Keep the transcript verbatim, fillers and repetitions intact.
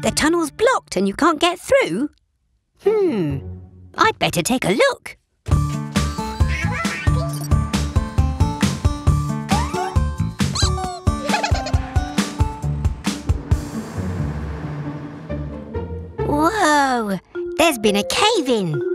The tunnel's blocked and you can't get through? Hmm, I'd better take a look. Whoa, there's been a cave-in.